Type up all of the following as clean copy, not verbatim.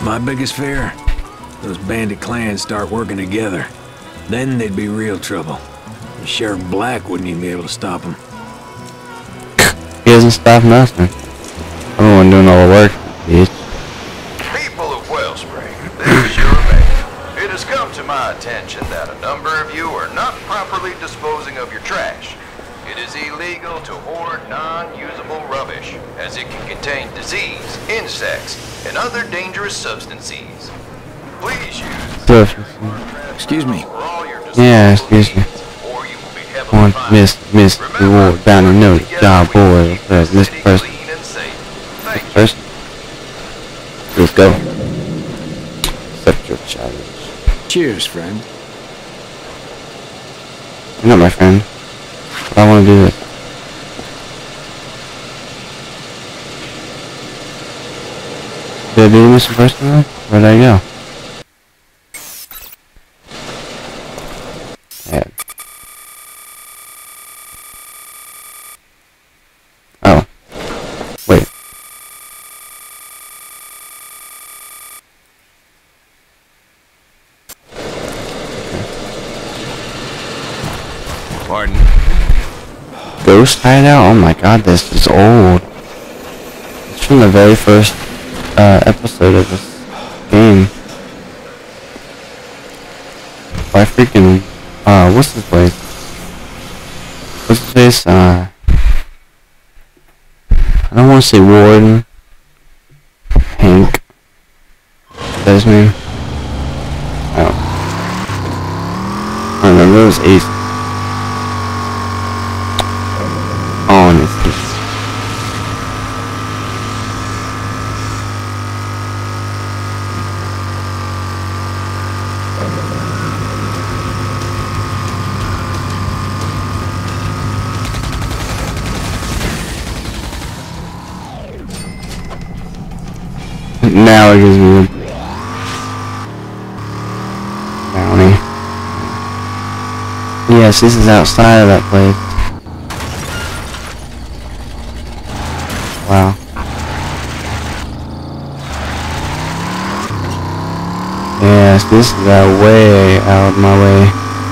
My biggest fear? Those bandit clans start working together. Then they'd be real trouble. And Sheriff Black wouldn't even be able to stop them. He doesn't stop nothing. I'm the one doing all the work, bitch. People of Wellspring, this is your mayor. It has come to my attention that a number of you are not properly disposing of your trash. It is illegal to hoard non-usable rubbish, as it can contain disease, insects, and other dangerous substances. Please use Excuse me. yeah, excuse me. or you will be heavily One fined. Miss Reward bounty note job boy. Miss Person. Clean and safe. Thank you. Person. Let's go. Accept your challenge. Cheers, friend. You're not my friend. But I want to do this. Did I do the mission first time? Where'd I go? Yeah. Oh. Wait. Pardon? Ghost Hideout? Oh my god, this is old. It's from the very first episode of this game. I freaking what's his place? What's his face? I don't want to say Warden. Hank. Is that his name? I don't remember. It was Ace. Honestly. Now it gives me a bounty. Yes, this is outside of that place. Wow. Yes, this is way out of my way.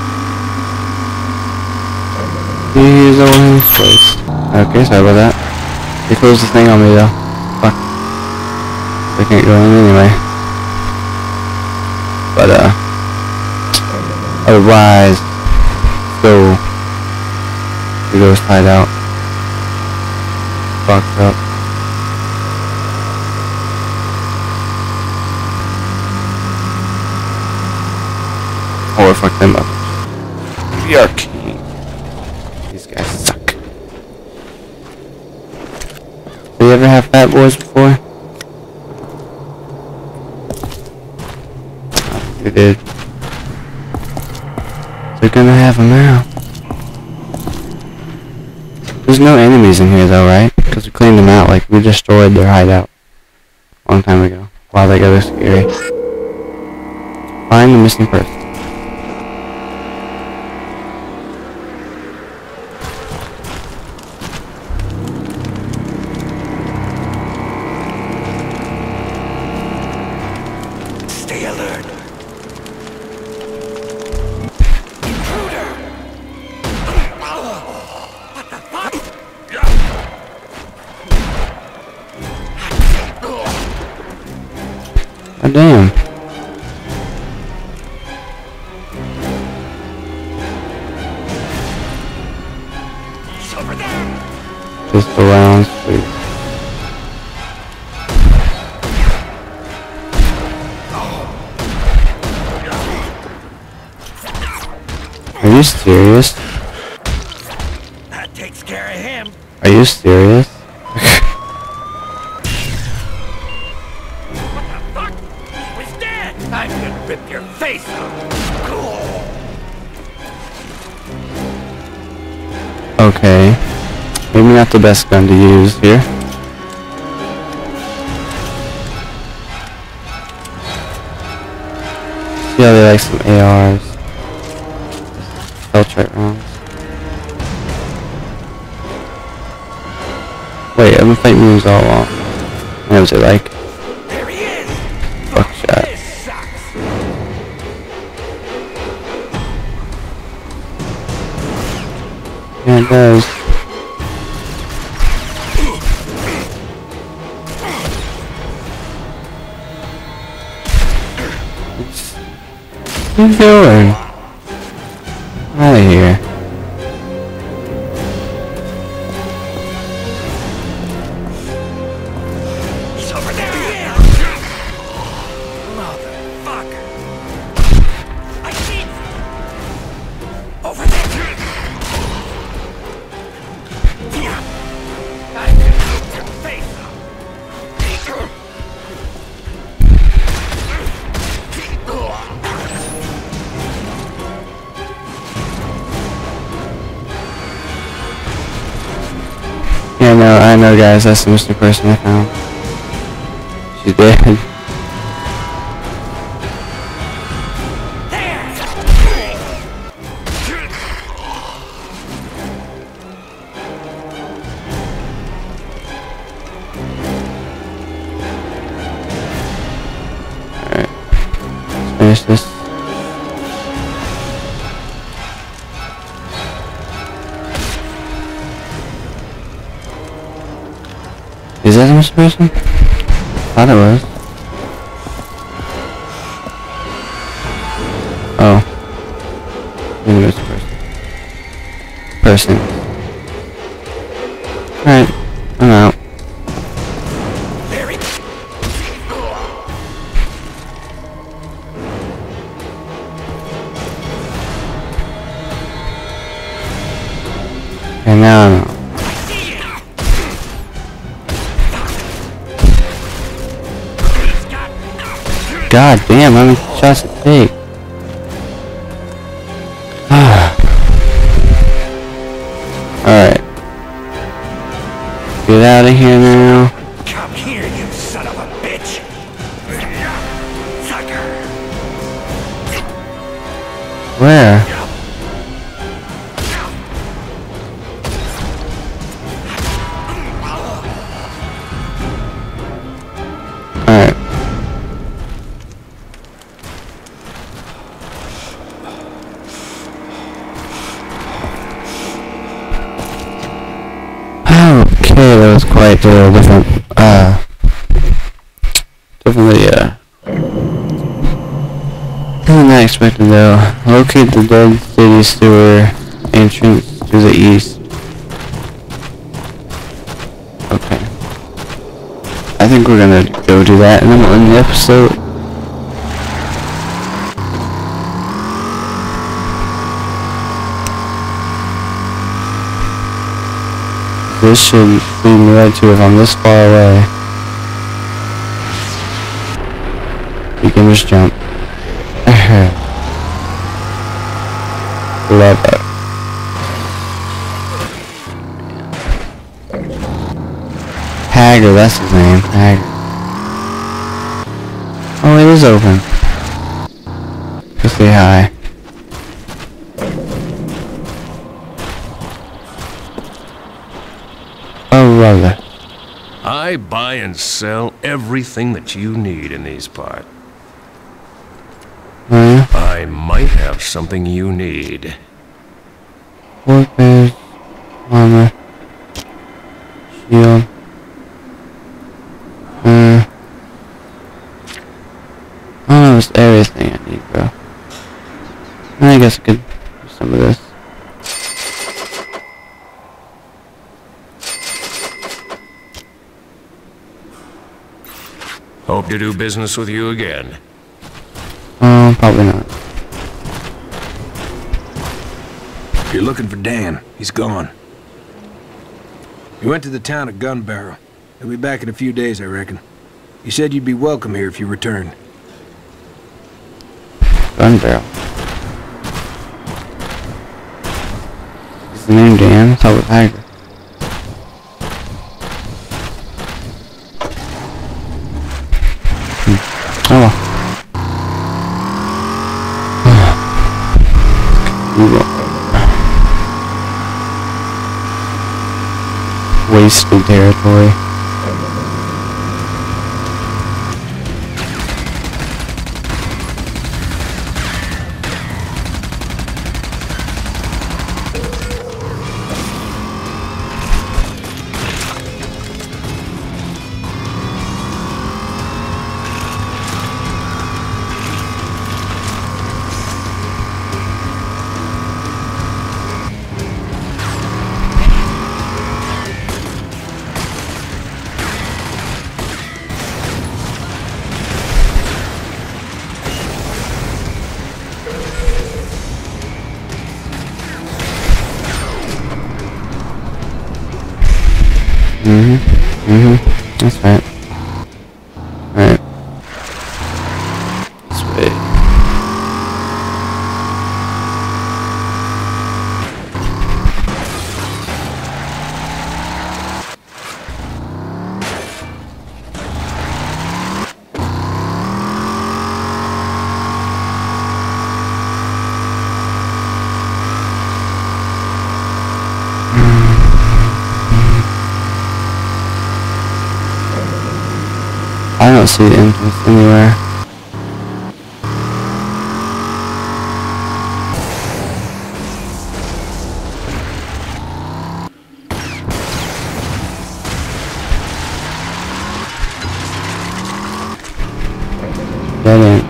Here's over his place. Okay, sorry about that. They closed the thing on me though. Fuck. I can't go in anyway. But otherwise, go. The ghost hideout. Fucked up. Or fuck them up. We are king. These guys suck. Did you ever have fat boys before? We did. They're gonna have them now. There's no enemies in here though, right? Because we cleaned them out, like we destroyed their hideout a long time ago. Wow, they got scary. Find the missing person. Stay alert. Oh, damn. He's over there. Pistol rounds, please. Are you serious? That takes care of him. Are you serious? What the fuck? He was dead. I'm gonna rip your face off. Okay. Maybe not the best gun to use here. Yeah, they like some ARs. Spelltrite rounds. Wait, I've been fighting moves all along. What was it like? There he is. Fuck Yeah, it does. What are you doing? Out of here. He's over there! Motherfucker! I see him! Over there! I can see your face! Yeah, no, I know, guys. That's the missing person I found. She's dead. Alright. Let's finish this. Is that the missing person? Thought it was. Oh. The missing person. Alright. I'm out. Okay, now I'm out. God damn, how many shots it take? Alright. Get out of here now. Come here, you son of a bitch! Sucker! Where? Alright. Okay, that was quite different, definitely, not expected though. Locate the Dead City Sewer entrance to the east. Okay. I think we're gonna go do that and then we'll end the episode. This should lead me right to it if I'm this far away. Beginner's jump. Love it. Hager, that's his name. Hager. Oh, it is open. Just say hi. Oh, brother. I buy and sell everything that you need in these parts. Oh, yeah? I might have something you need. Workbench, armor, shield. Almost everything I need, bro. I guess I could do some of this. Hope to do business with you again. Oh, probably not. If you're looking for Dan, he's gone. He went to the town of Gun Barrel. He'll be back in a few days, I reckon. He said you'd be welcome here if you returned. Gun Barrel. Is the name Dan? I thought it was Hager. Oh well. Wasted territory. That's right. Alright. Sweet. I don't see the entrance anywhere. Dead end.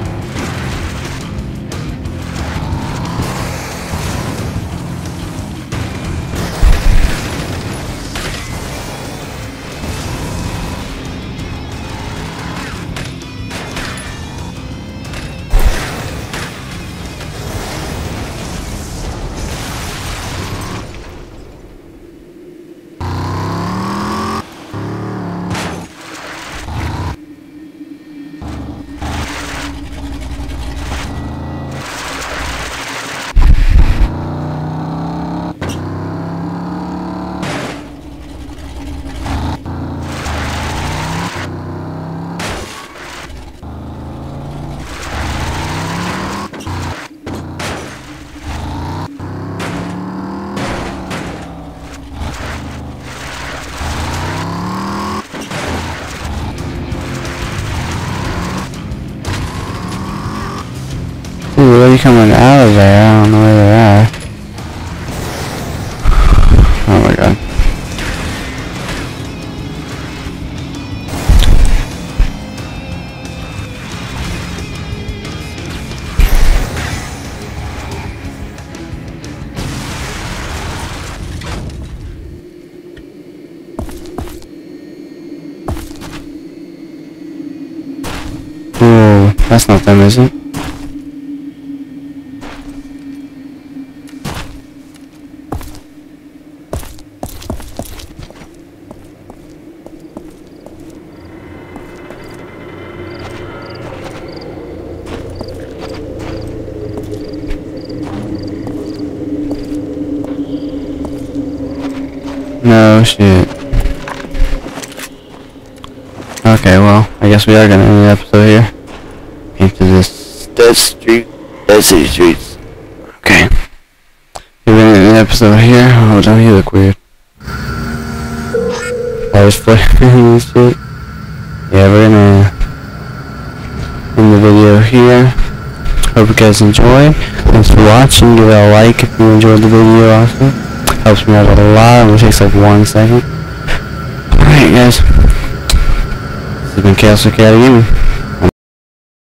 Ooh, really coming out of there? I don't know where they're at. Oh my god. Ooh, that's not them, is it? No shit. Okay, well, I guess we are gonna end the episode here. Into this dead city streets. Okay. We're gonna end the episode here. Oh, don't you look weird? I was flipping this shit. Yeah, we're gonna end the video here. Hope you guys enjoyed. Thanks for watching. Give it a like if you enjoyed the video also. Helps me out a lot. It only takes like 1 second. Alright guys. This has been Chaos Cat Gaming.